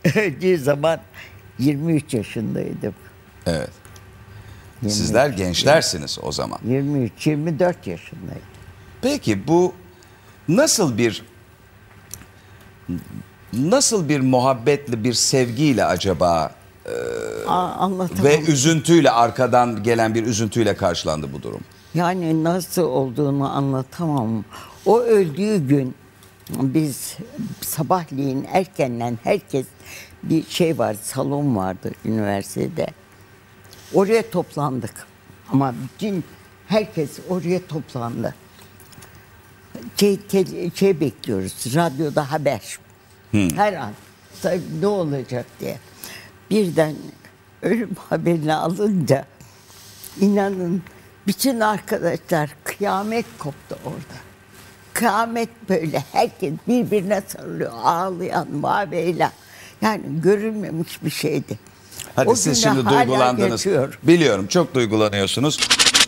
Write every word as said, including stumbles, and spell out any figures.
öldüğü zaman yirmi üç yaşındaydım. Evet. yirmi üç, Sizler gençlersiniz o zaman. yirmi üç yirmi dört yaşındaydım. Peki bu nasıl bir nasıl bir muhabbetli bir sevgiyle acaba Aa, anlatamam. ve üzüntüyle, arkadan gelen bir üzüntüyle karşılandı bu durum? Yani nasıl olduğunu anlatamam. O öldüğü gün biz sabahleyin erkenden herkes, bir şey var, salon vardı üniversitede. Oraya toplandık. Ama bütün herkes oraya toplandı. Şey, te- şey bekliyoruz, radyoda haber. Her an tabii ne olacak diye. Birden ölüm haberini alınca inanın bütün arkadaşlar, kıyamet koptu orada. Kıyamet böyle, herkes birbirine sarılıyor, ağlayan Mave'yle. Yani görülmemiş bir şeydi. Hadi O siz günü şimdi hala duygulandınız. yaşıyor. Biliyorum, çok duygulanıyorsunuz.